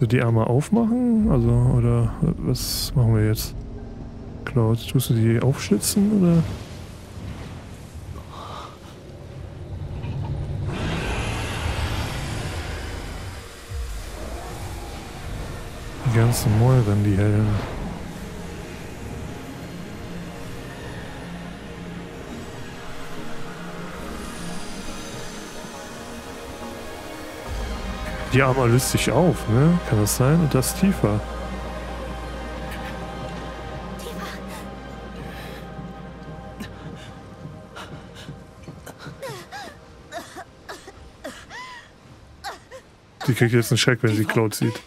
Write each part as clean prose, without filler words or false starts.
So, die Arme aufmachen? Also, oder was machen wir jetzt? Cloud, tust du die aufschlitzen, oder? Die ganzen Mäuren, die hellen. Die Arme löst sich auf, ne? Kann das sein? Und das tiefer. Die kriegt jetzt einen Schreck, wenn sie Cloud sieht.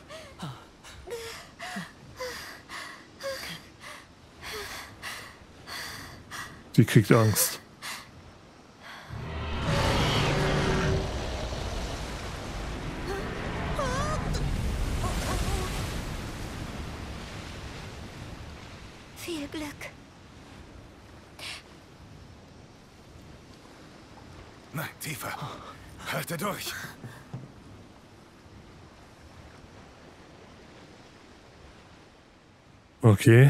Sie kriegt Angst. Viel Glück. Nein, tiefer. Halte durch. Okay.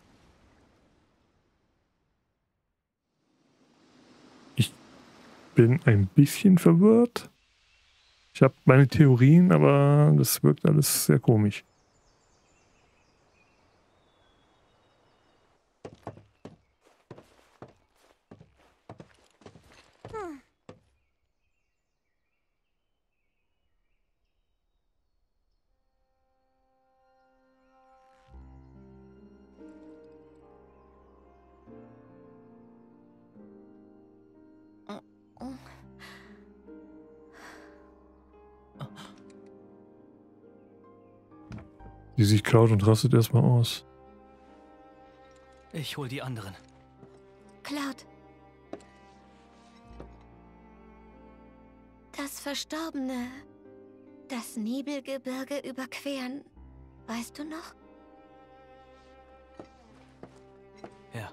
Ich bin ein bisschen verwirrt. Ich habe meine Theorien, aber das wirkt alles sehr komisch. Die sieht Cloud und rastet erstmal aus. Ich hol die anderen. Cloud. Das Verstorbene, das Nibelgebirge überqueren, weißt du noch? Ja.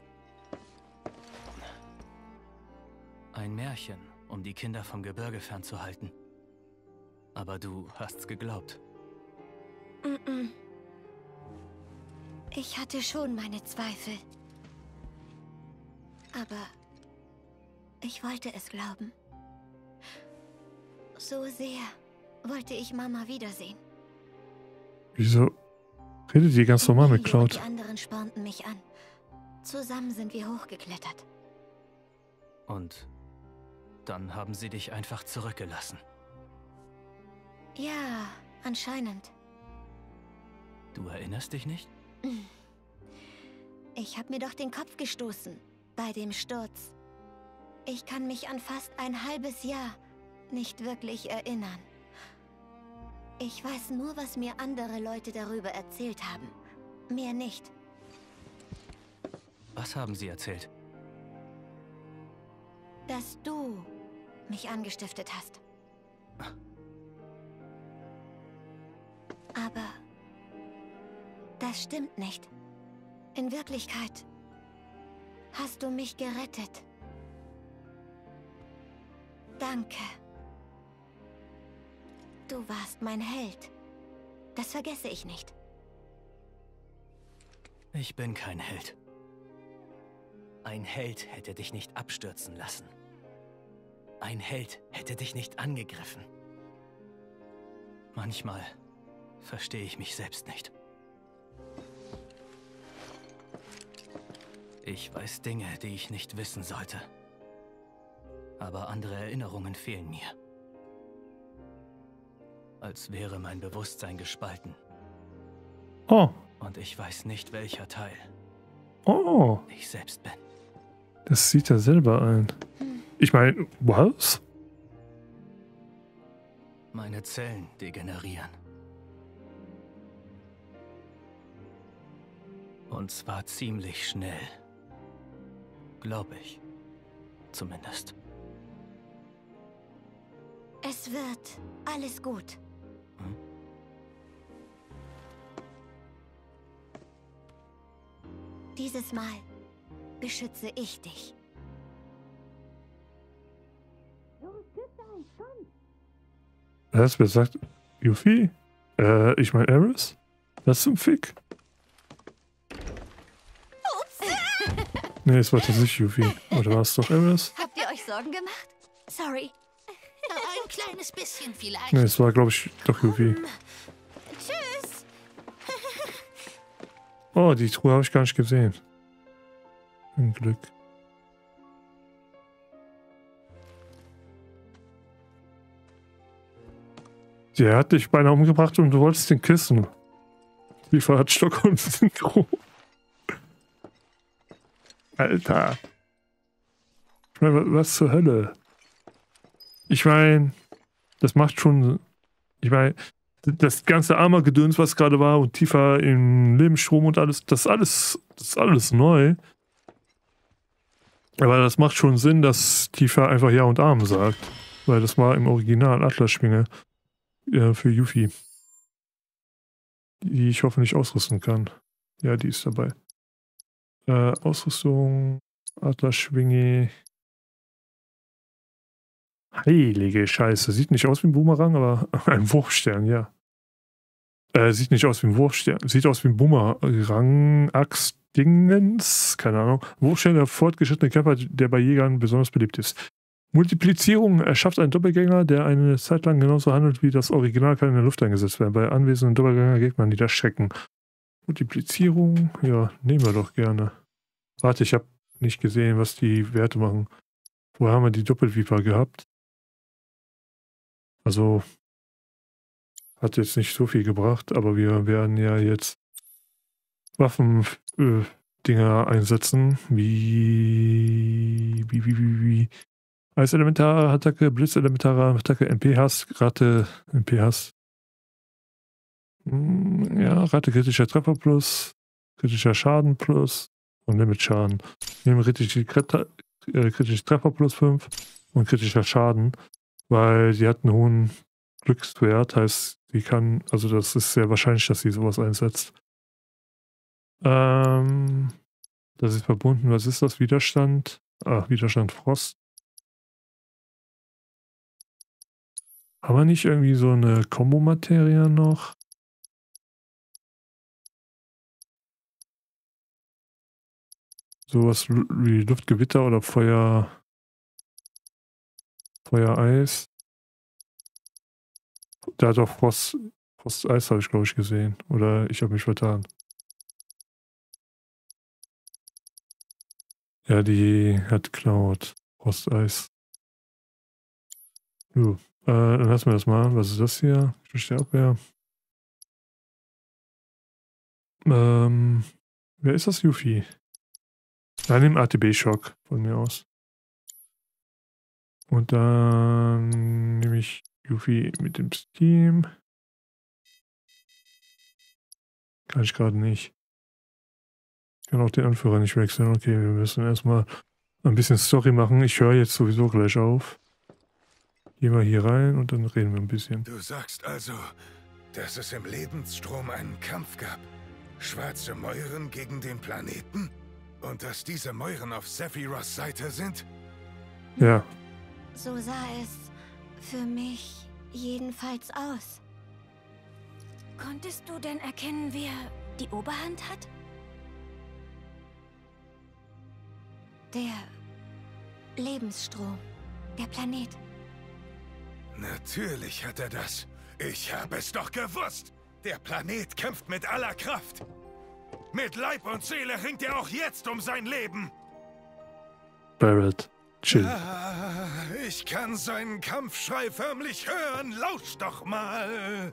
Ein Märchen, um die Kinder vom Gebirge fernzuhalten. Aber du hast's geglaubt. Ich hatte schon meine Zweifel. Aber ich wollte es glauben. So sehr wollte ich Mama wiedersehen. Wieso redet die ganz normal mit Emilio und Cloud? die anderen spornten mich an. Zusammen sind wir hochgeklettert. Und dann haben sie dich einfach zurückgelassen. Ja, anscheinend. Du erinnerst dich nicht? Ich habe mir doch den Kopf gestoßen bei dem Sturz. Ich kann mich an fast ein halbes Jahr nicht wirklich erinnern. Ich weiß nur, was mir andere Leute darüber erzählt haben. Mehr nicht. Was haben sie erzählt? Dass du mich angestiftet hast. Aber das stimmt nicht. In Wirklichkeit hast du mich gerettet. Danke. Du warst mein Held. Das vergesse ich nicht. Ich bin kein Held. Ein Held hätte dich nicht abstürzen lassen. Ein Held hätte dich nicht angegriffen. Manchmal verstehe ich mich selbst nicht. Ich weiß Dinge, die ich nicht wissen sollte. Aber andere Erinnerungen fehlen mir. Als wäre mein Bewusstsein gespalten. Oh, Und ich weiß nicht, welcher Teil oh, ich selbst bin. das sieht er selber ein. Ich meine, was? Meine Zellen degenerieren. Und zwar ziemlich schnell. Glaube ich. Zumindest. Es wird alles gut. Dieses Mal beschütze ich dich. Was? Wer sagt Yuffie? Ich meine Eris? Was zum Fick? Nee, es war tatsächlich Yuffie. Oder war es doch Eris? Habt ihr euch Sorgen gemacht? Sorry. Ein kleines bisschen vielleicht. Nee, es war, glaube ich, doch Yuffie. Tschüss. Oh, die Truhe habe ich gar nicht gesehen. Ein Glück. Der hat dich beinahe umgebracht und du wolltest den küssen. Wie hat Stockholm-Syndrom. Alter. Ich meine, was zur Hölle? Ich meine, das macht schon... Ich meine, das ganze Armor-Gedöns, was gerade war und tiefer im Lebensstrom und alles, das ist alles neu. Aber das macht schon Sinn, dass Tifa einfach Ja und Amen sagt. Weil das war im Original Atlas-Schwinge für Yuffie. Die ich hoffentlich ausrüsten kann. Ja, die ist dabei. Ausrüstung, Atlas-Schwinge. Heilige Scheiße. Sieht nicht aus wie ein Boomerang, aber ein Wurfstern, ja. Sieht nicht aus wie ein Wurfstern. Sieht aus wie ein Boomerang. Axt-Dingens. Keine Ahnung. Wurfstern, der fortgeschrittene Körper, der bei Jägern besonders beliebt ist. Multiplizierung erschafft einen Doppelgänger, der eine Zeit lang genauso handelt wie das Original, kann in der Luft eingesetzt werden. Bei anwesenden Doppelgänger-Gegnern niederschrecken. Multiplizierung, ja, nehmen wir doch gerne. Warte, ich habe nicht gesehen, was die Werte machen. Wo haben wir die Doppelviper gehabt? Also, hat jetzt nicht so viel gebracht, aber wir werden ja jetzt Waffen-Dinger einsetzen, wie Eiselementare Attacke, Blitzelementare Attacke, MP-Hass, Rate, MP-Hass. Ja, Rate kritischer Treffer plus, kritischer Schaden plus und Limit-Schaden. Wir nehmen kritische Treffer plus 5 und kritischer Schaden, weil sie hat einen hohen Glückswert, heißt, sie kann, also das ist sehr wahrscheinlich, dass sie sowas einsetzt. Das ist verbunden, was ist das? Widerstand? Widerstand Frost. Haben wir nicht irgendwie so eine Kombo-Materie noch? Sowas wie Luftgewitter oder Feuer-Eis. Da hat auch Frost-Eis, habe ich glaube ich gesehen. Oder ich habe mich vertan. Ja, die hat Cloud. Frost-Eis. Dann lassen wir das mal. Was ist das hier? Abwehr. Wer ist das, Yuffie? Dann nimm ATB-Schock von mir aus. Und dann nehme ich Yuffie mit dem Steam. Kann ich gerade nicht. Ich kann auch den Anführer nicht wechseln. Okay, wir müssen erstmal ein bisschen Story machen. Ich höre jetzt sowieso gleich auf. Gehen wir hier rein und dann reden wir ein bisschen. Du sagst also, dass es im Lebensstrom einen Kampf gab. Schwarze Mäuren gegen den Planeten? Und dass diese Mäuren auf Sephiroths Seite sind? Ja. So sah es für mich jedenfalls aus. Konntest du denn erkennen, wer die Oberhand hat? Der Lebensstrom, der Planet. Natürlich hat er das. Ich habe es doch gewusst. Der Planet kämpft mit aller Kraft. Mit Leib und Seele ringt er auch jetzt um sein Leben. Barret, chill. Ich kann seinen Kampfschrei förmlich hören. Lausch doch mal.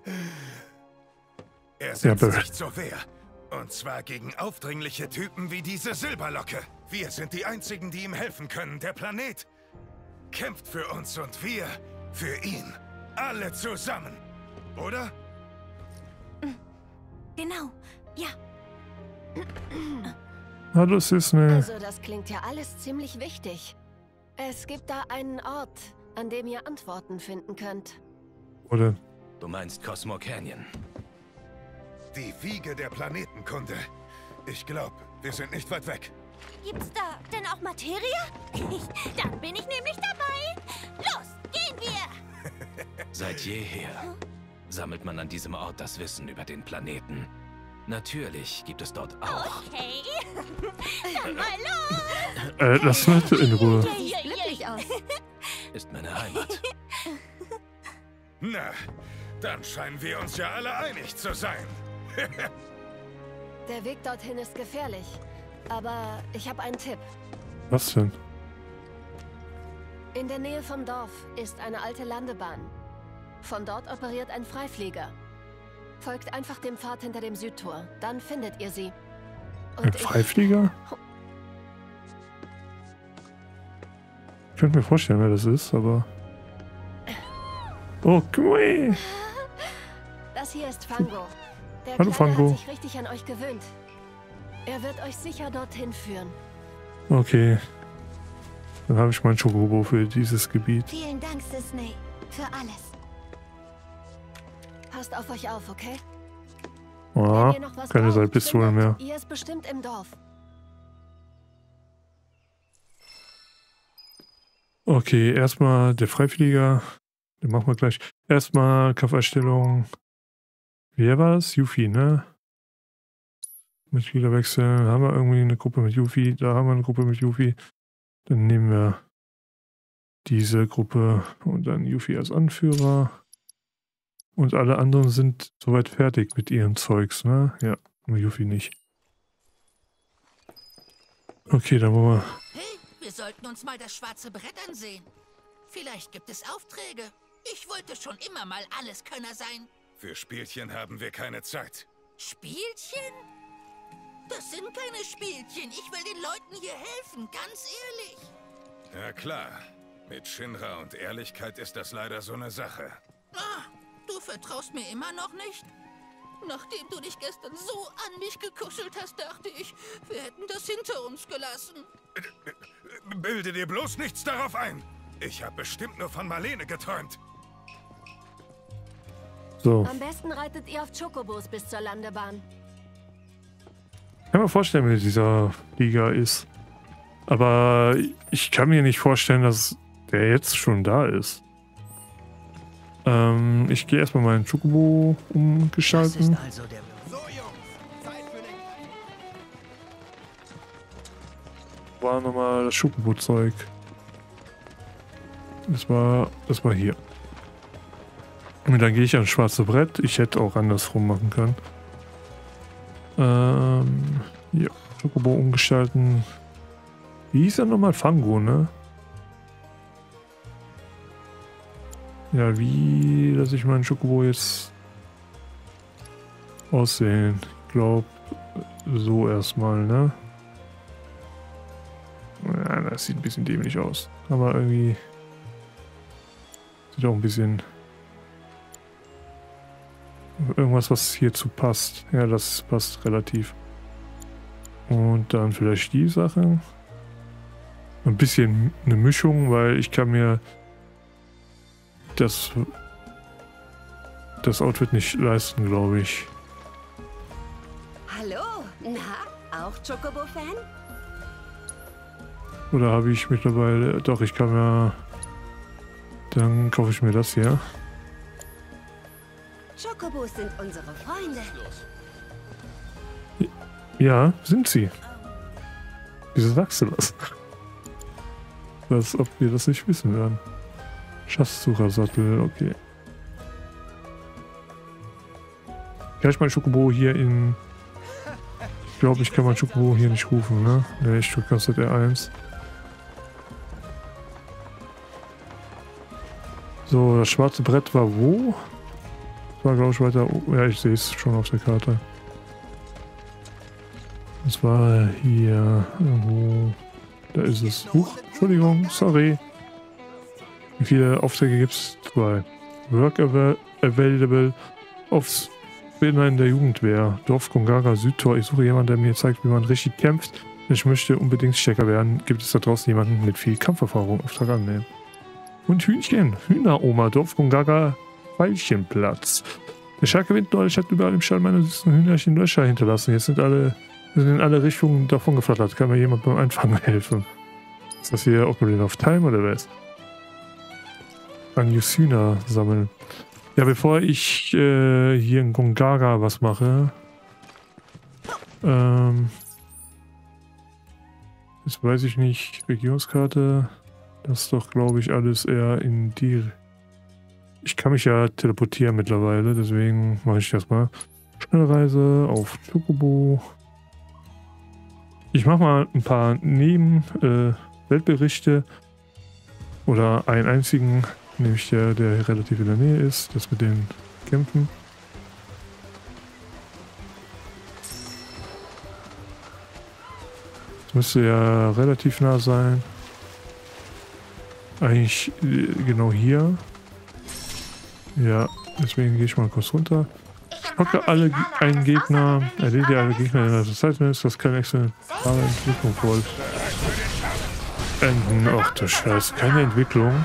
Er setzt sich zur Wehr. Und zwar gegen aufdringliche Typen wie diese Silberlocke. Wir sind die Einzigen, die ihm helfen können. Der Planet kämpft für uns und wir für ihn. Alle zusammen. Oder? Genau, ja. Hallo, Sisney. Also, das klingt ja alles ziemlich wichtig. Es gibt da einen Ort, an dem ihr Antworten finden könnt. Oder? Du meinst Cosmo Canyon? Die Wiege der Planetenkunde. Ich glaube, wir sind nicht weit weg. Gibt's da denn auch Materie? Dann bin ich nämlich dabei. Los, gehen wir! Seit jeher. sammelt man an diesem Ort das Wissen über den Planeten. Natürlich gibt es dort auch... Okay. Dann mal los. Lass Leute in Ruhe. Sieht glücklich aus. Ist meine Heimat. Na, dann scheinen wir uns ja alle einig zu sein. Der Weg dorthin ist gefährlich. Aber ich habe einen Tipp. Was denn? In der Nähe vom Dorf ist eine alte Landebahn. Von dort operiert ein Freiflieger. Folgt einfach dem Pfad hinter dem Südtor. Dann findet ihr sie. Ein Freiflieger? Ich könnte mir vorstellen, wer das ist, aber... Oh, cool. Das hier ist Fango. Der Hallo, Kleine Fango. hat sich richtig an euch gewöhnt. Er wird euch sicher dorthin führen. Okay. Dann habe ich mein Chocobo für dieses Gebiet. Vielen Dank, Sisney, für alles. Passt auf euch auf, okay? Ah, Wenn ihr noch was keine braucht, Seilpistole mehr. Ihr ist bestimmt im Dorf. Okay, erstmal der Freiflieger. Den machen wir gleich. Erstmal Kampferstellung. Wer war das? Yuffie, ne? Mitglieder wechseln. Haben wir irgendwie eine Gruppe mit Yuffie? Da haben wir eine Gruppe mit Yuffie. Dann nehmen wir diese Gruppe und dann Yuffie als Anführer. Und alle anderen sind soweit fertig mit ihren Zeugs, ne? Ja, nur Yuffie nicht. Okay, dann wollen wir... Hey, wir sollten uns mal das schwarze Brett ansehen. Vielleicht gibt es Aufträge. Ich wollte schon immer mal Alleskönner sein. Für Spielchen haben wir keine Zeit. Spielchen? Das sind keine Spielchen. Ich will den Leuten hier helfen, ganz ehrlich. Ja klar, mit Shinra und Ehrlichkeit ist das leider so eine Sache. Ah, du vertraust mir immer noch nicht? Nachdem du dich gestern so an mich gekuschelt hast, dachte ich, wir hätten das hinter uns gelassen. Bilde dir bloß nichts darauf ein. Ich habe bestimmt nur von Marlene geträumt. So. Am besten reitet ihr auf Chocobos bis zur Landebahn. Ich kann mir vorstellen, wer dieser Flieger ist. Aber ich kann mir nicht vorstellen, dass der jetzt schon da ist. Ich gehe erstmal meinen Chocobo umgestalten. Also der... So, Jungs, Zeit für den... War nochmal das Chocobo-Zeug. Das war hier. Und dann gehe ich ans schwarze Brett. Ich hätte auch andersrum machen können. Ja, Chocobo umgestalten. Wie hieß er nochmal? Fango, ne? Ja, wie lasse ich meinen Chocobo jetzt aussehen? Ich glaube, so erstmal, ne? Ja, das sieht ein bisschen dämlich aus. Aber irgendwie sieht auch ein bisschen... Irgendwas, was hierzu passt. Ja, das passt relativ. Und dann vielleicht die Sache. Ein bisschen eine Mischung, weil ich kann mir das Outfit nicht leisten, glaube ich. Hallo, na, auch Chocobo-Fan? Oder habe ich mittlerweile... Doch, ich kann ja... Dann kaufe ich mir das hier. Chocobos sind unsere Freunde. Ja, sind sie. Wieso sagst du das? Als ob wir das nicht wissen werden. Schatzsuchersattel, okay. Kann ich mein Chocobo hier in... Ich glaube, ich kann mein Chocobo hier nicht rufen, ne? Ne, ich drücke ganz R1. So, das schwarze Brett war wo? Das war, glaube ich, weiter oben. Ja, ich sehe es schon auf der Karte. Das war hier irgendwo. Da ist es. Huch, Entschuldigung, sorry. Wie viele Aufträge gibt es? 2. Work available. Aufs Binnen der Jugendwehr. Dorf Gongaga Südtor. Ich suche jemanden, der mir zeigt, wie man richtig kämpft. Ich möchte unbedingt Stecker werden. Gibt es da draußen jemanden mit viel Kampferfahrung? Auftrag annehmen. Und Hühnchen. Hühneroma. Dorf Gongaga Veilchenplatz. Der starke Wind neulich hat überall im Stall meine süßen Hühnerchen Löcher hinterlassen. Jetzt sind in alle Richtungen davon geflattert. Kann mir jemand beim Einfangen helfen? Ist das hier Ocarina of Time oder was? An Hühner sammeln. Ja, bevor ich hier in Gongaga was mache, jetzt weiß ich nicht, Regionskarte, das ist doch, glaube ich, alles eher in die... Ich kann mich ja teleportieren mittlerweile, deswegen mache ich das mal. Schnellreise auf Chocobo. Ich mache mal ein paar Weltberichte oder einen einzigen, nämlich der relativ in der Nähe ist, das mit den Kämpfen. Das müsste ja relativ nah sein. Eigentlich genau hier. Ja, deswegen gehe ich mal kurz runter. Packe einen Gegner, erledige alle Gegner in der Zeit, das keine extra Entwicklung voll. Enden, ach du Scheiße, keine Entwicklung.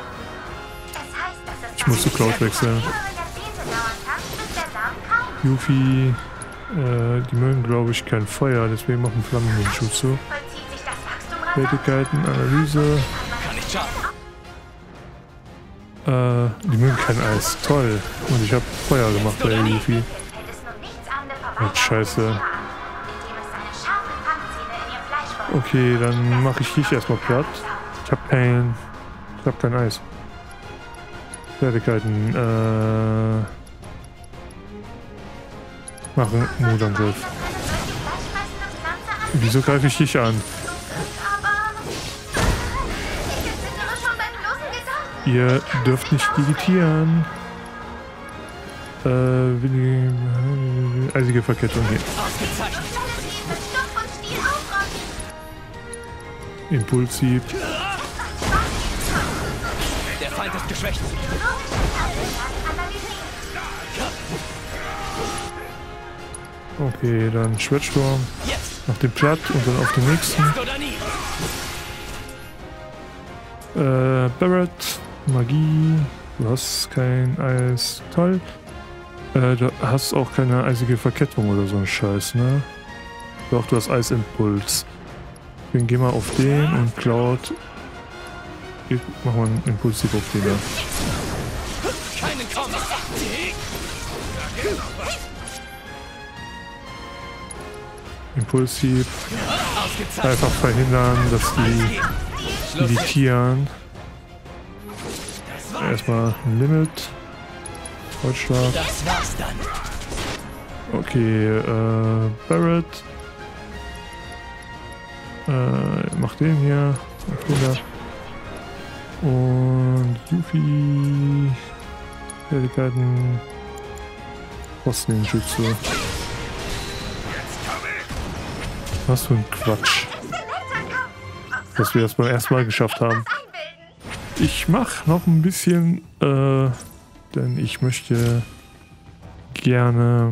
Ich muss zu Cloud wechseln. Yuffie, die mögen glaube ich kein Feuer, deswegen machen Flammenschutze. Fertigkeiten, Analyse. Die mögen kein Eis. Toll. Und ich habe Feuer gemacht bei Yuffie. Oh, Scheiße. Okay, dann mache ich dich erstmal platt. Ich habe kein Eis. Fertigkeiten. Machen Mutangriff. Wieso greife ich dich an? Ihr dürft nicht digitieren. Eisige Verkettung hier. Impulshieb. Der Feind ist geschwächt. Okay, dann Schwertsturm. Nach dem Platt und dann auf den nächsten. Barrett. Magie, du hast kein Eis, toll. Du hast auch keine eisige Verkettung oder so ein Scheiß, ne? Doch, du hast Eisimpuls. Dann geh mal auf den und Cloud. Mach mal einen Impulsiv auf den da. Impulsiv. Einfach verhindern, dass die meditieren. Erstmal ein Limit. Holzschlag. Das war's dann. Okay, Barrett. Mach den hier. Mach den da. Und Yuffie. Fertigkeiten. Postenschütze. Was für ein Quatsch. Dass wir das beim ersten Mal geschafft haben. Ich mache noch ein bisschen, denn ich möchte gerne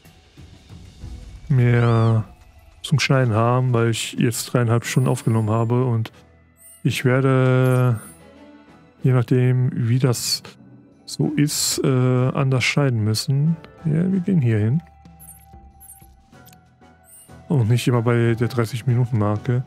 mehr zum Schneiden haben, weil ich jetzt 3,5 Stunden aufgenommen habe und ich werde, je nachdem wie das so ist, anders schneiden müssen. Ja, wir gehen hier hin. Und nicht immer bei der 30-Minuten-Marke.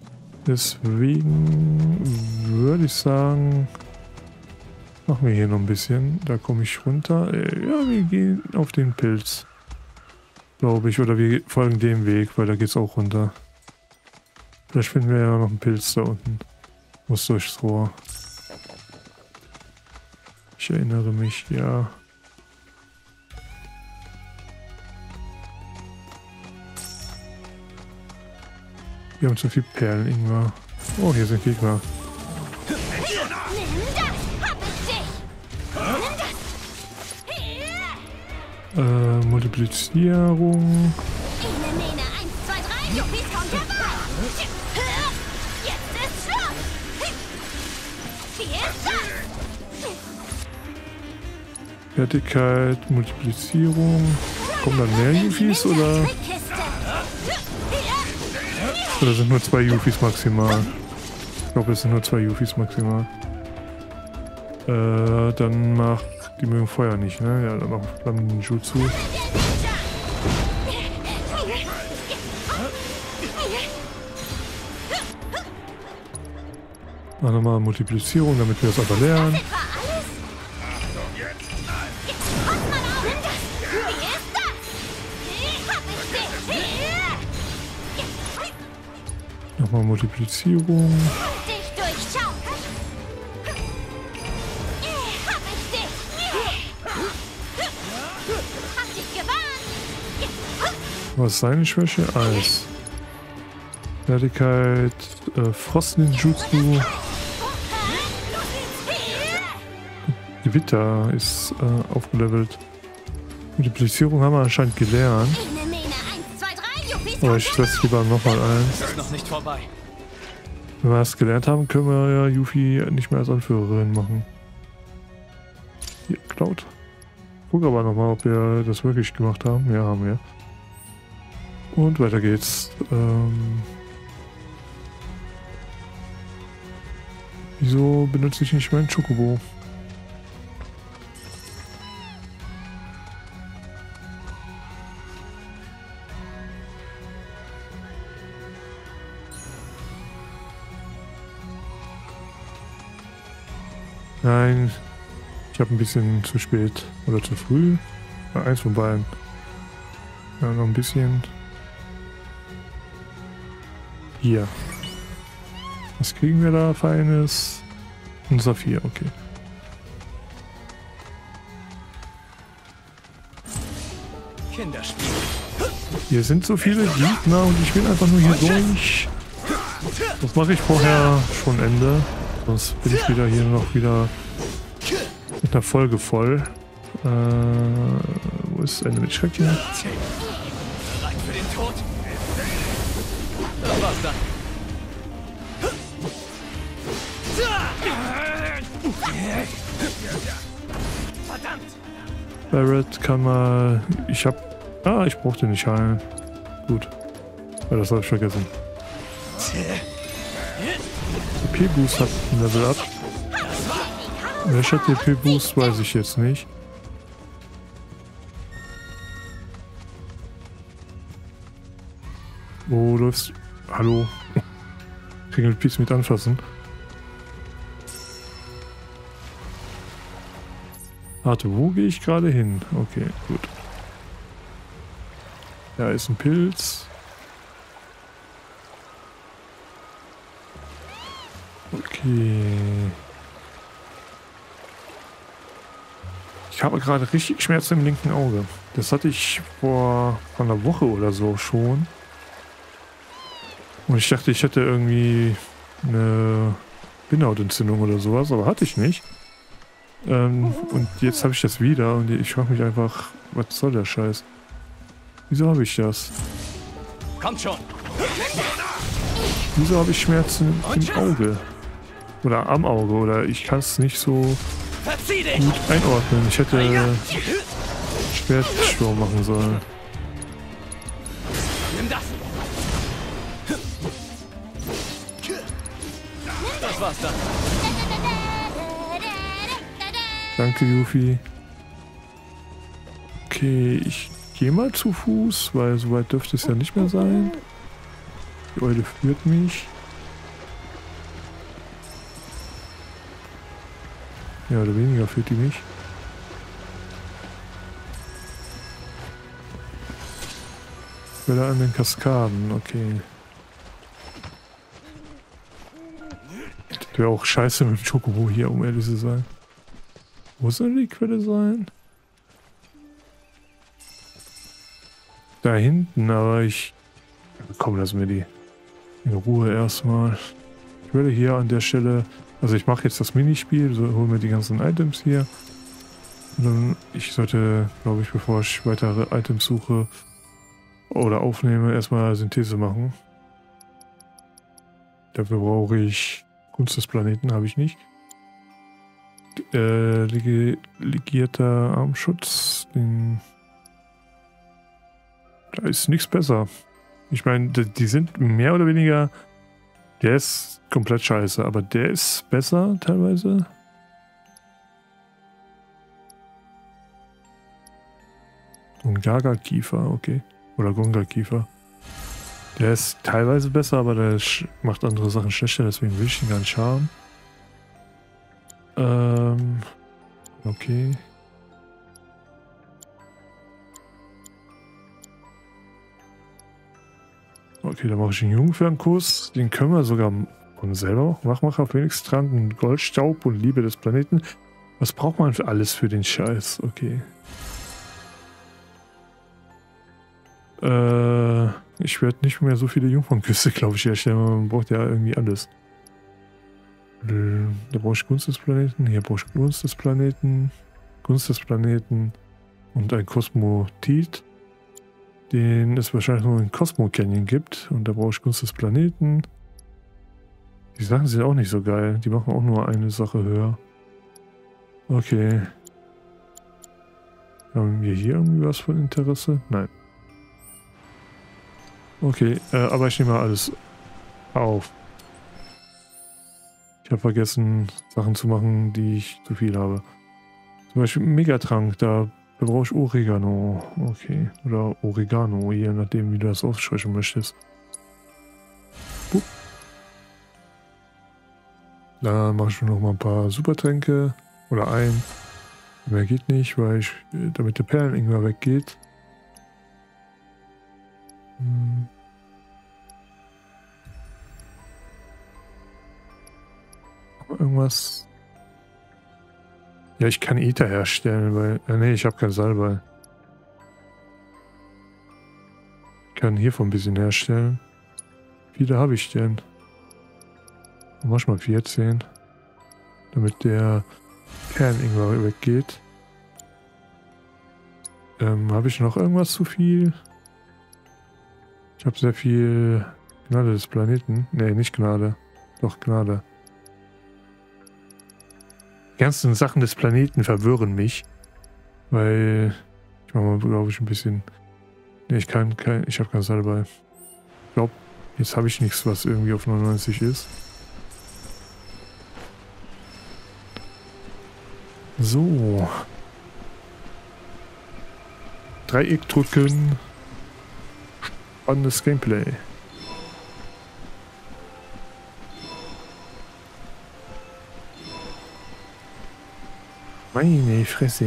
Deswegen würde ich sagen, machen wir hier noch ein bisschen. Da komme ich runter. Ja, wir gehen auf den Pilz. Glaube ich. Oder wir folgen dem Weg, weil da geht es auch runter. Vielleicht finden wir ja noch einen Pilz da unten. Muss durchs Rohr. Ich erinnere mich, ja. Wir haben zu viel Perlen, Ingwer. Oh, hier sind Gegner. Multiplizierung. Fertigkeit, Multiplizierung. Kommen dann mehr Yuffies oder? Oder sind nur 2 Yuffies maximal? Ich glaube, es sind nur 2 Yuffies maximal. Dann macht die mögen Feuer nicht, ne? Ja, dann macht Flammenjutsu. Mach nochmal Multiplizierung, damit wir das aber lernen. Nochmal Multiplizierung. Dich durchschauen. Hab ich dich. Hab dich gewarnt. Was ist seine Schwäche? Eis. Fertigkeit, Frost-Ninjutsu. Gewitter ist aufgelevelt. Multiplizierung haben wir anscheinend gelernt. Aber ich setze lieber nochmal ein. Das ist noch nicht vorbei. Wenn wir das gelernt haben, können wir ja Yuffie nicht mehr als Anführerin machen. Hier, Cloud. Guck aber nochmal, ob wir das wirklich gemacht haben. Ja, haben wir. Und weiter geht's. Wieso benutze ich nicht meinen Chocobo? Nein, ich habe ein bisschen zu spät oder zu früh. Ja, eins von beiden. Ja, noch ein bisschen. Hier. Was kriegen wir da Feines? Ein Saphir, okay. Kinderspiel. Hier sind so viele Gegner und ich will einfach nur hier durch. Das mache ich vorher schon Ende. Sonst bin ich wieder hier noch wieder mit einer Folge voll. Wo ist das Ende mit Schrecken? Bereit für den Tod? Das war's dann. Verdammt! Barret kann mal... Ich brauchte nicht heilen. Gut. Ja, das habe ich vergessen. TP-Boost hat ein Level Up. Welcher TP-Boost weiß ich jetzt nicht. Wo läufst du? Hallo? Kringelpiece mit anfassen. Warte, wo gehe ich gerade hin? Okay, gut. Da ist ein Pilz. Okay. Ich habe gerade richtig Schmerzen im linken Auge. Das hatte ich vor einer Woche oder so schon. Und ich dachte, ich hätte irgendwie eine Bindehautentzündung oder sowas, aber hatte ich nicht. Und jetzt habe ich das wieder und ich frage mich einfach, was soll der Scheiß? Wieso habe ich das? Kommt schon! Wieso habe ich Schmerzen im Auge? Oder am Auge? Oder ich kann es nicht so gut einordnen. Ich hätte Schwertsturm machen sollen. Nimm das! Das war's dann. Danke, Yuffie. Okay, ich gehe mal zu Fuß, weil so weit dürfte es ja nicht mehr sein. Die Eule führt mich. Ja, oder weniger führt die mich. Quelle an den Kaskaden, okay. Das wäre auch scheiße mit dem Chocobo hier, um ehrlich zu sein. Wo soll die Quelle sein? Da hinten, aber ich... Komm, lass mir die in Ruhe erstmal. Ich werde hier an der Stelle... Also ich mache jetzt das Minispiel, so hole mir die ganzen Items hier. Und dann, ich sollte, glaube ich, bevor ich weitere Items suche oder aufnehme, erstmal Synthese machen. Dafür brauche ich Kunst des Planeten, habe ich nicht. Legierter Armschutz, da ist nichts besser. Ich meine, die sind mehr oder weniger, der ist komplett scheiße, aber der ist besser teilweise. Und Gaga-Kiefer, okay. Oder Gonga-Kiefer. Der ist teilweise besser, aber der macht andere Sachen schlechter, deswegen will ich ihn gar nicht haben. Okay. Okay, dann mache ich einen Jungfernkurs. Den können wir sogar von selber. Wachmacher, Phoenix-Trank und Goldstaub und Liebe des Planeten. Was braucht man für alles für den Scheiß? Okay. Ich werde nicht mehr so viele Jungfernküsse, glaube ich, herstellen. Man braucht ja irgendwie alles. Da brauche ich Gunst des Planeten. Hier brauche ich Gunst des Planeten. Gunst des Planeten. Und ein Kosmotit, den es wahrscheinlich nur in Cosmo Canyon gibt. Und da brauche ich Gunst des Planeten. Die Sachen sind auch nicht so geil. Die machen auch nur eine Sache höher. Okay. Haben wir hier irgendwie was von Interesse? Nein. Okay, aber ich nehme mal alles auf. Ich habe vergessen, Sachen zu machen, die ich zu viel habe. Zum Beispiel Megatrank, da brauche ich Oregano. Okay, oder Oregano, je nachdem, wie du das aussprechen möchtest. Pup. Da mache ich noch mal ein paar Supertränke. Oder ein. Mehr geht nicht, weil ich, damit der Perleningwer weggeht. Irgendwas. Ja, ich kann Ether herstellen, weil. Nee, ich habe kein Salbei. Ich kann hiervon ein bisschen herstellen. Wie viele habe ich denn? Manchmal 14. Damit der Perleningwer weggeht. Habe ich noch irgendwas zu viel? Ich habe sehr viel Gnade des Planeten. Nee, nicht Gnade. Doch, Gnade. Die ganzen Sachen des Planeten verwirren mich. Weil ich mache mal, glaube ich, ein bisschen. Nee, ich habe kein Salbei. Ich glaube, jetzt habe ich nichts, was irgendwie auf 99 ist. So. Dreieck drücken. Spannendes Gameplay. Meine Fresse.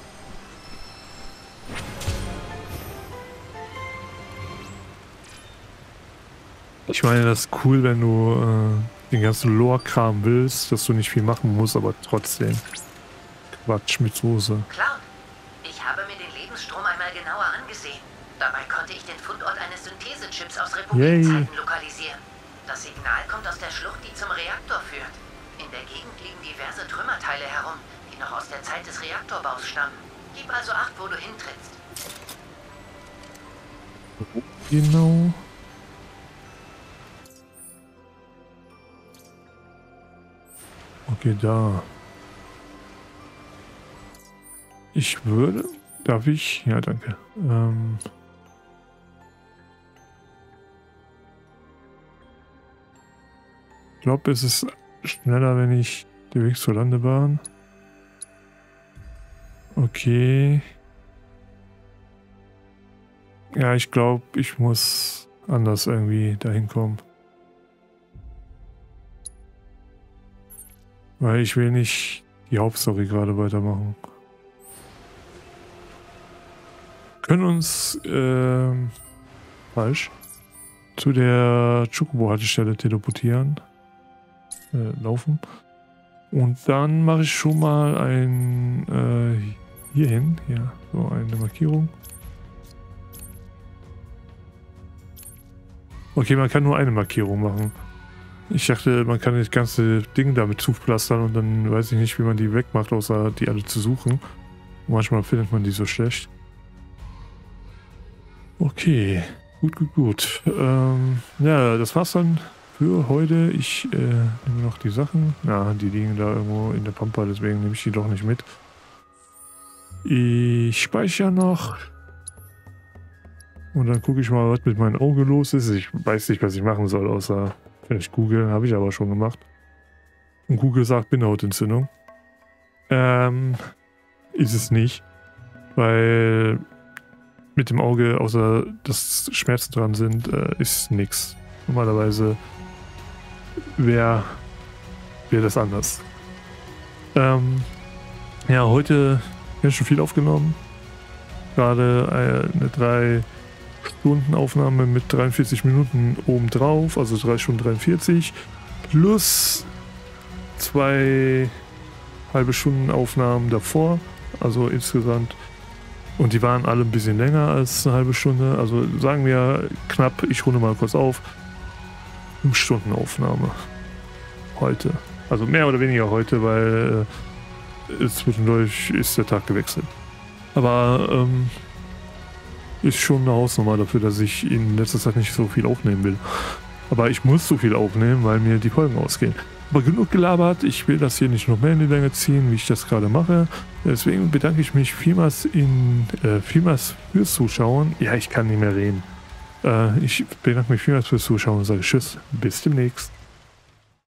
Ich meine, das ist cool, wenn du den ganzen Lore-Kram willst, dass du nicht viel machen musst, aber trotzdem. Quatsch mit Soße. Cloud, ich habe mir den Lebensstrom einmal genauer angesehen. Dabei konnte ich den Fundort eines Synthesechips aus Republikzeiten lokalisieren. Das Signal kommt aus der Schlucht, die zum Reaktor führt. In der Gegend liegen diverse Trümmerteile herum, die noch aus der Zeit des Reaktorbaus stammen. Gib also Acht, wo du hintrittst. Genau. Okay, da. Ich würde... Darf ich? Ja, danke. Ich glaube, es ist schneller, wenn ich den Weg zur Landebahn. Okay. Ja, ich glaube, ich muss anders irgendwie dahin kommen. Weil ich will nicht die Hauptstory gerade weitermachen. Können uns falsch zu der Chocobo-Haltestelle teleportieren. Laufen. Und dann mache ich schon mal ein hier hin. Ja, so eine Markierung. Okay, man kann nur eine Markierung machen. Ich dachte, man kann das ganze Ding damit zupflastern und dann weiß ich nicht, wie man die wegmacht, außer die alle zu suchen. Und manchmal findet man die so schlecht. Okay, gut. Ja, das war's dann für heute. Ich nehme noch die Sachen. Ja, die liegen da irgendwo in der Pampa, deswegen nehme ich die doch nicht mit. Ich speichere noch. Und dann gucke ich mal, was mit meinem Auge los ist. Ich weiß nicht, was ich machen soll, außer vielleicht googeln. Habe ich aber schon gemacht. Und Google sagt Bindehautentzündung. Ist es nicht. Weil mit dem Auge, außer dass Schmerzen dran sind, ist nichts. Normalerweise wäre das anders. Ja, heute habe ich schon viel aufgenommen. Gerade eine Stunden Aufnahme mit 43 Minuten obendrauf, also 3 Stunden 43, plus 2 halbe Stunden Aufnahmen davor, also insgesamt. Und die waren alle ein bisschen länger als eine halbe Stunde, also sagen wir knapp, ich runde mal kurz auf, 5 Stunden Aufnahme heute. Also mehr oder weniger heute, weil zwischendurch ist der Tag gewechselt. Aber ist schon eine Hausnummer dafür, dass ich in letzter Zeit nicht so viel aufnehmen will. Aber ich muss so viel aufnehmen, weil mir die Folgen ausgehen. Aber genug gelabert, ich will das hier nicht noch mehr in die Länge ziehen, wie ich das gerade mache. Deswegen bedanke ich mich vielmals fürs Zuschauen. Ja, ich kann nicht mehr reden. Ich bedanke mich vielmals fürs Zuschauen und sage Tschüss, bis demnächst.